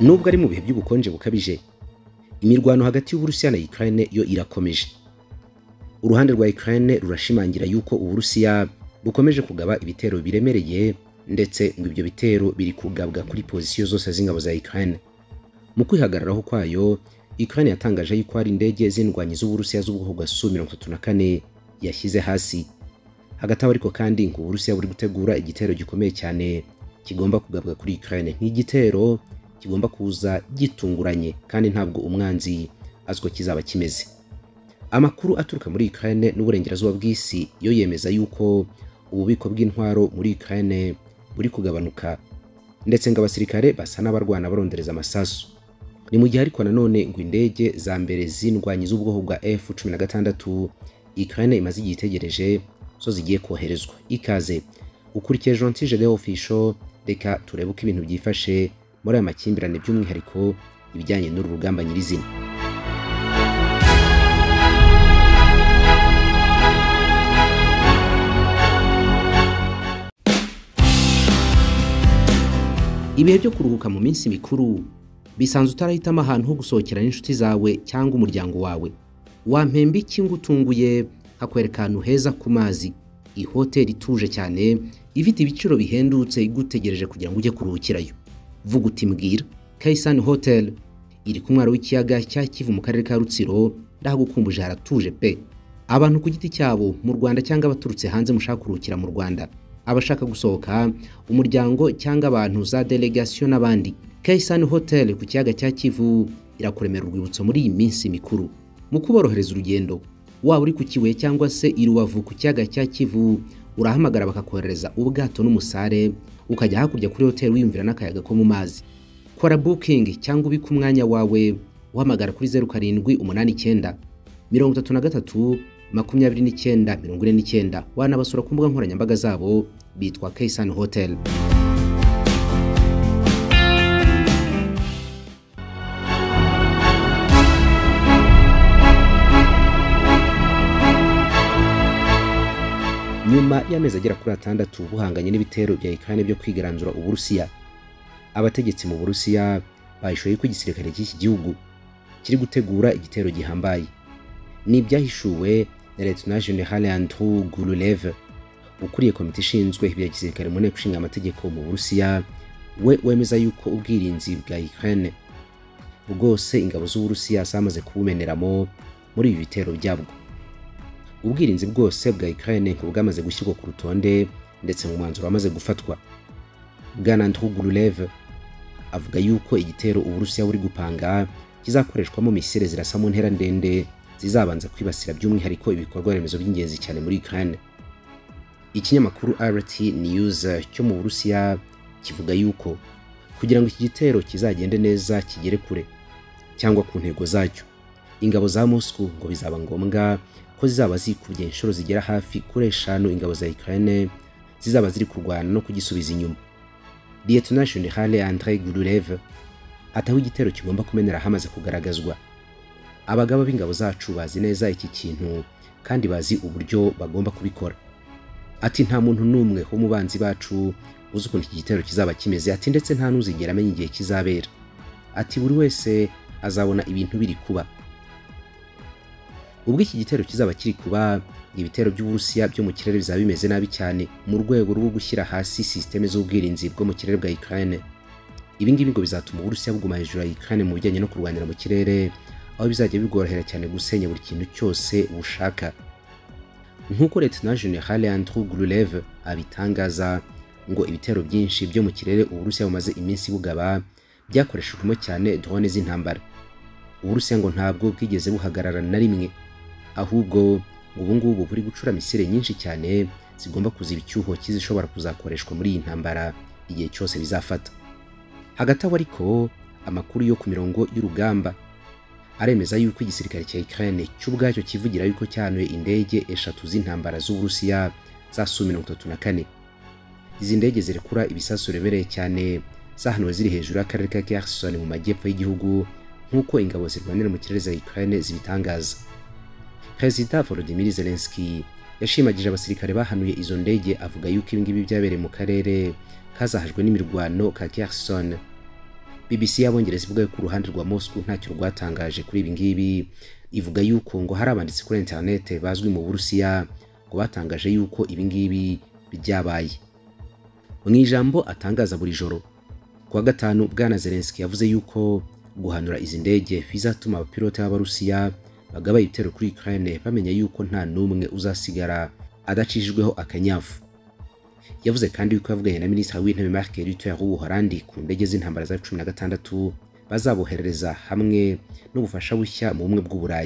Nubwo ari mu bihe by'ubukonje bukabije, imirwano hagati y'Uburusiya na Ukraine yo irakomeje. Uruhande rwa Ukraine rurashimangira yuko Uburusiya bukomeje kugaba ibitero biremereye ndetse ngo ibyo bitero biri kugabwa kuri pozisiyo zose z'ingabo za Ukraine. Mu kwihagararaho kwayo, Ukraine yatangaje yuko hari indege z'indwanyi z'Uburusiya z'ubwoko bwa Su-34 yashyize hasi. Hagati aho ariko kandi ngo Uburusiya buri gutegura igitero gikomeye cyane kigomba kugabwa kuri Ukraine. Nk'igitero kigomba kuza gitunguranye kandi ntabwo umwanzi azko kizaba kimeze. Amakuru aturuka muri Ukraine n'uburengerazuba bw'isi yo yemeza yuko ububiko bw'intwaro muri Ukraine buri kugabanuka ndetse ngo abasirikare basa n'abarwana barondereza amasasu. Ni mu gihe ariko nanone ngo indege za mbere z'indwanyi z'ubwoko bwa F-16 Ukraine imaze igihe itegereje zo zigiye koherezwa. Ikaze ukurikiye Gentil de Official, reka turebe uko ibintu byifashe muri aya makimbirane by'umwihariko ibijyanye n'uru rugamba nyirizina. Ibihe byo kuruhuka mu minsi mikuru bisanzwe utarahitamo ahantu ho gusohokera n'inshuti zawe cyangwa umuryango wawe. Wampemba iki ngutunguye hakwereka ahantu heza ku mazi, ihoteli ituje cyane ifite ibiciro bihendutse igutegereje kugira ngo ujye kuruhukirayo. Vuga uti mbwira. Kaisan Hotel iri ku mwaro w'ikiyaga cya Kivu mu karere ka Rutsiro, ndahagukumbuje haratuje pe. Abantu ku giti cyabo mu Rwanda cyangwa abaturutse hanze mushaka kuruhukira mu Rwanda, abashaka gusohoka, umuryango cyangwa abantu za delegation n'abandi, Kaisan Hotel ku kiyaga cya Kivu irakuremera urwibutso muri iyi minsi mikuru. Mu kuborohereza urugendo, waba uri ku Kibuye cyangwa se i Rubavu ku kiyaga cya Kivu, urahamagara bakakohereza ubwato n'umusare ukajya hakurya kuri hotel wiyumvira n'akayaga ko mu mazi. Kora booking cyangwa ubika umwanya wawe uhamagara kuri 0789 33 29 49. Wanabasura ku mbuga nkoranyambaga zabo, bitwa Kaisan Hotel. Nyuma y'amezi agera kuri 6 buhanganye n'ibitero bya Ukraine byo kwigaranzura Uburusiya, abategetsi mu Burusiya bahishuye ko igisirikare cy'iki gihugu kiri gutegura igitero gihambaye. Ni byahishuwe na Lieutenant General Andrew Gurulev, ukuriye komite ishinzwe ibya gisirikare mu nteko ishinga amategeko mu Burusiya. We wemeza yuko ubwirinzi bwa Ukraine bwose ingabo z'Uburusiya zamaze kubumeneramo muri ibi bitero byabwo. Ubwirinzi bwose bwa Ukraine ngo bwamaze gushyirwa ku rutonde ndetse mu mwanzuro wamaze gufatwa. Bwana Andrew Gurulev avuga yuko igitero Uburusiya buri gupanga kizakoreshwamo misile zirasa mu ntera ndende zizabanza kwibasira by'umwihariko ibikorwa remezo by'ingenzi cyane muri Ukraine. Ikinyamakuru RT News cyo mu Burusiya kivuga yuko kugira ngo iki gitero kizagende neza kigere kure cyangwa ku ntego zacyo, ingabo za Moscow ngo bizaba ngombwa ko zizaba zikubye inshuro zigera hafi kuri 5 ingabo za Ukraine zizaba ziri kurwana no kugisubiza inyuma. Lieutenant General Andrei Gurulev ataho igitero kigomba kumenera hamaze kugaragazwa. Abagaba b'ingabo zacu bazi neza iki kintu kandi bazi uburyo bagomba kubikora. Ati nta muntu numwe ho mubanzi bacu uzi ukuntu iki gitero kizaba kimeze, ati ndetse nta nuzigera amenya igihe kizabera. Ati buri wese azabona ibintu biri kuba. Ubwo iki gitero kizaba kiri kuba, ibitero by'Uburusiya byo mu kirere bizaba bimeze nabi cyane mu rwego rwo gushyira hasi systeme z'ubwirinzi bwo mu kirere bwa Ukraine. Ibi ngibi ngo bizatuma Uburusiya buguma hejuru ya Ukraine mu bijyanye no kurwanira mu kirere, aho bizajya bigorohera cyane gusenya buri kintu cyose bushaka. Nk'uko Lieutenant General Andrew Gurulev abitangaza, ngo ibitero byinshi byo mu kirere Uburusiya bumaze iminsi bugaba byakoreshejwemo cyane drone z'intambara. Uburusiya ngo ntabwo bwigeze buhagarara na rimwe, ahubwo ubu ngubu buri gucura misile nyinshi cyane zigomba kuziba icyuho kizishobora kuzakoreshwa muri iyi ntambara igihe cyose bizafata. Hagati aho ariko amakuru yo ku mirongo y'urugamba aremeza yuko igisirikare cya Ukraine cy'ubwacyo kivugira yuko cyanuye indege 3 z'intambara z'Uburusiya za Su-34. Izi ndege zirekura ibisasu remereye cyane zahanuwe ziri hejuru y'akarere ka Kherson mu majyepfo y'igihugu, nk'uko ingabo zirwanira mu kirere za Ukraine zibitangaza. Perezida Volodymyr Zelensky yashimagije abasirikare bahanuye izo ndege, avuga yuko ibingibi byabereye mu karere kazahajwe n'imirwano ka Kherson. BBC y'Abongereza ivuga ko uruhande rwa Moscow ntacyo rwatangaje kuri ibi ngibi, ivuga yuko ngo hari abanditsi kuri internet bazwi mu Burusiya ngo batangaje yuko ibi ngibi byabaye. Mu ijambo atangaza buri joro kuwa gatanu, Bwana Zelensky yavuze yuko guhanura izi ndege bizatuma abapilote b'Abarusiya bagaba ibitero kuri Ukraine bamenya yuko nta numwe uzasigara adacishijweho akanyafu. Yavuze kandi yuko yavuganye na Minisitiri w'Intebe Mark Rutte w'Ubuholandi ku ndege z'intambara za F-16 bazaboherereza hamwe n'ubufasha bushya mu bumwe bw'Uburayi.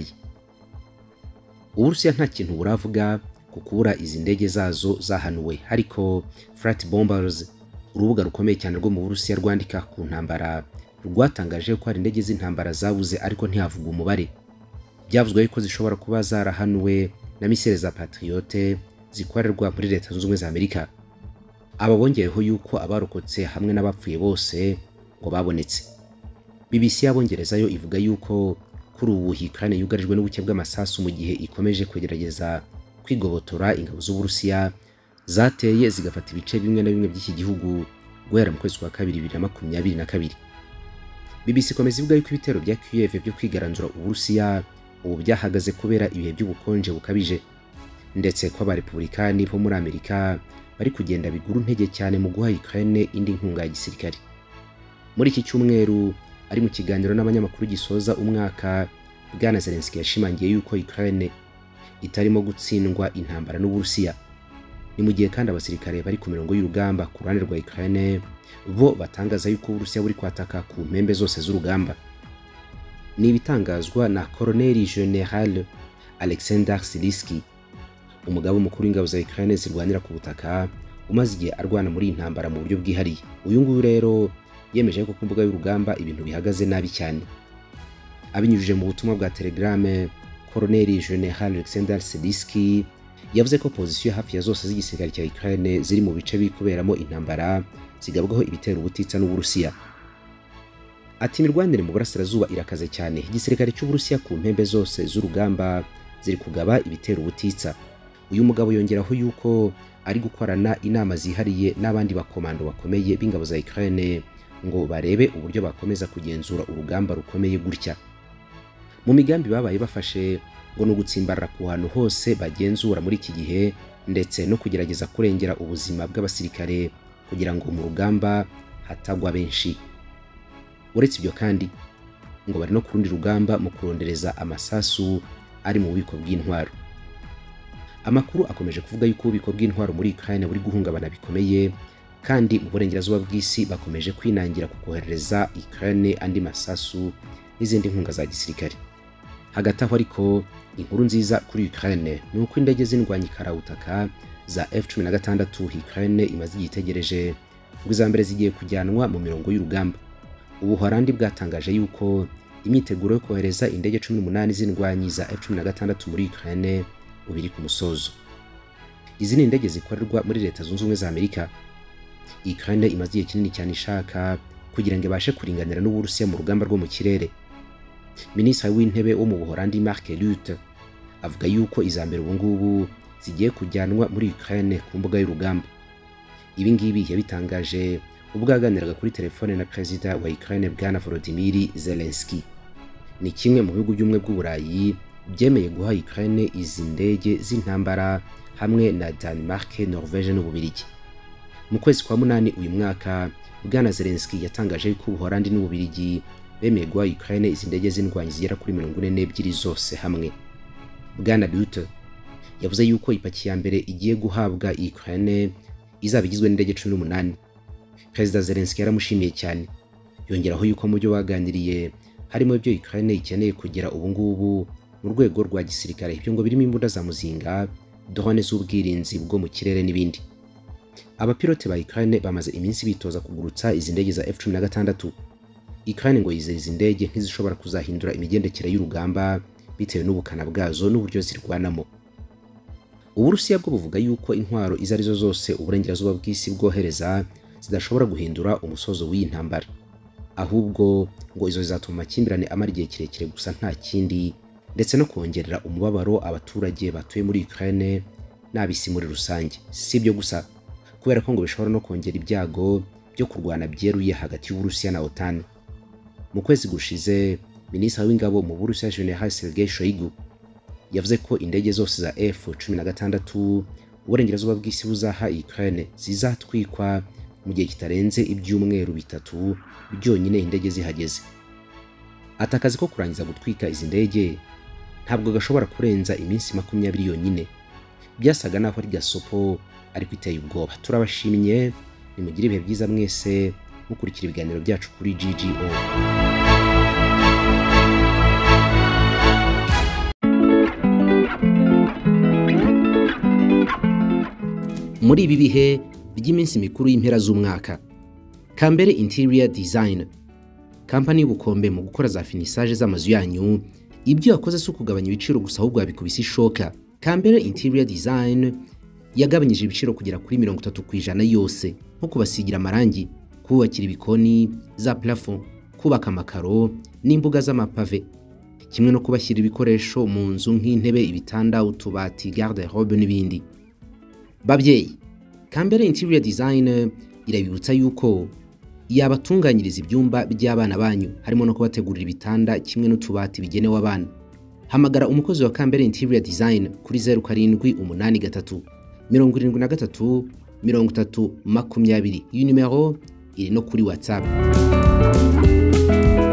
Uburusiya nta kintu buravuga ku kubura izi ndege zazo zahanuwe, ariko Flight Bombers, urubuga rukomeye cyane rwo mu Burusiya rwandika ku ntambara, rwatangaje ko hari indege z'intambara zabuze ariko ntihavugwa umubare. Byavuzwe ko zishobora kuba zarahanuwe na misile za Patriote zikorerwa muri Leta Zunze Ubumwe za Amerika. Aba bongeyeho yuko abarokotse hamwe n'abapfuye bose ngo babonetse. BBC y'Abongereza yo ivuga yuko kuri ubu Ukraine yugarijwe n'ubuke bw'amasasu mu gihe ikomeje kwegerageza kwigobotora ingabo z'Uburusiya zateye zigafata ibice bimwe na bimwe by'iki gihugu guhera mu kwezi kwa kabiri 2022. BBC ikomeza ivuga yuko ibitero bya Kiev byo kwigaranzura Uburusiya ubu byahagaze kubera ibihe by'ubukonje bukabije, ndetse ko abarepublikani bo muri Amerika bari kugenda bigura intege cyane mu guha Ukraine indi nkunga ya gisirikare. Muri iki cyumweru ari mu kiganiro n'abanyamakuru gisoza umwaka, Bwana Zelensky yashimangiye yuko Ukraine itarimo gutsindwa intambara n'Uburusiya. Ni mu gihe kandi abasirikare bari ku mirongo y'urugamba ku ruhande rwa Ukraine bo batangaza yuko Uburusiya buri kwataka ku mpembe zose z'urugamba. Ni ibitangazwa na Colonel General Alexander Siliski, umugabo mukuru w'ingabo za Ukraine zirwanira ku butaka umaze igihe arwana muri intambara mu buryo bwihariye. Uyu nguyu rero yemeje ko ku mbuga y'urugamba ibintu bihagaze nabi cyane. Abinyujije mu butumwa bwa Telegram, Colonel General Alexander Siliski yavuze ko pozisiyo hafi ya zose z'igisirikare cya Ukraine ziri mu bice bikuberamo intambara zigabwaho ibitero ubutitsa n'Uburusiya. Ati imirwanire mu burasirazuba irakaze cyane, igisirikare cy'Uburusiya ku mpembe zose z'urugamba ziri kugaba ibitero ubutitsa. Uyu mugabo yongeraho yuko ari gukorana inama zihariye n'abandi bakomando bakomeye b'ingabo za Ukraine ngo barebe uburyo bakomeza kugenzura urugamba rukomeye gutya. Mu migambi babaye bafashe ngo no gutsimbarara ku hantu hose bagenzura muri iki gihe, ndetse no kugerageza kurengera ubuzima bw'abasirikare kugira ngo mu rugamba hatagwa benshi. Uretse ibyo kandi ngo bari no kurundi rugamba mu kurondereza amasasu ari mu bubiko bw'intwaro. Amakuru akomeje kuvuga yuko ububiko bw'intwaro muri Ukraine buri guhungabana bikomeye, kandi mu burengerazuba bw'isi bakomeje kwinangira ku kohereza Ukraine andi masasu n'izindi nkunga za gisirikare. Hagati aho ariko inkuru nziza kuri Ukraine ni uko indege z'indwanyi karabutaka za F-16 Ukraine imaze igitegereje ngo iza mbere zigiye kujyanwa mu mirongo y'urugamba. Ubuholandi bwatangaje yuko imyiteguro yo kohereza indege 18 z'indwanyi za F-16 muri Ukraine ubiri ku musozo. Izi ni indege zikorerwa muri Leta Zunze Ubumwe za Amerika. Ukraine imaze igihe kinini cyane ishaka kugira ngo ibashe kuringanira n'Uburusiya mu rugamba rwo mu kirere. Minisitiri w'Intebe wo mu Buholandi Mark Rutte avuga yuko izambere ubu ngubu zigiye kujyanwa muri Ukraine ku mbuga y'urugamba. Ibi ngibi yabitangaje ubwo yaganiraga kuri telefone na Perezida wa Ukraine Bwana Volodymyr Zelensky. Ni kimwe mu bihugu by'umwe bw'Uburayi byemeye guha Ukraine izi ndege z'intambara hamwe na Denmark, Norvege n'Ububiligi. Mu kwezi kwa munani uyu mwaka, Bwana Zelensky yatangaje ko Ubuholandi n'Ububiligi bemeye guha Ukraine izi ndege z'indwanyi zigera kuri 42 zose hamwe. Bwana Rutte yavuze yuko ipaki ya mbere igiye guhabwa Ukraine izaba igizwe n'indege 18. Perezida Zelensky yaramushimiye cyane, yongeraho yuko mu byo baganiriye harimo ibyo Ukraine ikeneye kugera ubu ngubu mu rwego rwa gisirikare, ibyo ngo birimo imbunda za muzinga, drone z'ubwirinzi bwo mu kirere n'ibindi. Abapilote ba Ukraine bamaze iminsi bitoza kugurutsa izi ndege za F-16. Ukraine ngo yizeye izi ndege nk'izishobora kuzahindura imigendekere y'urugamba bitewe n'ubukana bwazo n'uburyo zirwanamo. Uburusiya bwo buvuga yuko intwaro izo arizo zose uburengerazuba bw'isi bwohereza zidashobora guhindura umusozo w'iyi ntambara, ahubwo ngo izo zizatuma amakimbirane amara igihe kirekire gusa nta kindi, ndetse no kongerera umubabaro abaturage batuye muri Ukraine n'abisi muri rusange. Si ibyo gusa, kubera ko ngo bishobora no kongera ibyago byo kurwana byeruye hagati y'Uburusiya na OTAN. Mu kwezi gushize Minisitiri w'Ingabo mu Burusiya General Sergei Shoigu yavuze ko indege zose za F-16 uburengerazuba bw'isi buzaha Ukraine zizatwikwa mu gihe kitarenze ibyumweru 3 byonyine indege zihageze. Atakazi ko kurangiza gutwika izi ndege ntabwo gashobora kurenza iminsi 20 yonyine. Byasaga naho ari gasopo ariko iteye ubwoba. Turabashimye, nimugire ibihe byiza mwese mukurikira ibiganiro byacu kuri GGO. Muri ibi bihe by'iminsi mikuru y'impera z'umwaka, Kambere Interior Design, kampani y'ubukombe mu gukora za finissage z'amazu yanyu, ibyo yakoze si ukugabanya ibiciro gusa ahubwo yabikubise ishoka. Kambere Interior Design yagabanyije ibiciro kugera kuri 30% yose, nko kubasigira amarangi, kubakira ibikoni, za plafond, kubaka amakaro n'imbuga z'amapave, kimwe no kubashyira ibikoresho mu nzu nk'intebe, ibitanda, utubati, garde-robe n'ibindi. Babyeyi, Kambere Interior Design irabibutsa yuko yabatunganyiriza ibyumba by'abana banyu, harimo no kubategurira ibitanda kimwe n'utubati bigenewe abana. Hamagara umukozi wa Kambere Interior Design kuri 0783 73 30 20. Iyi numero iri no kuri WhatsApp.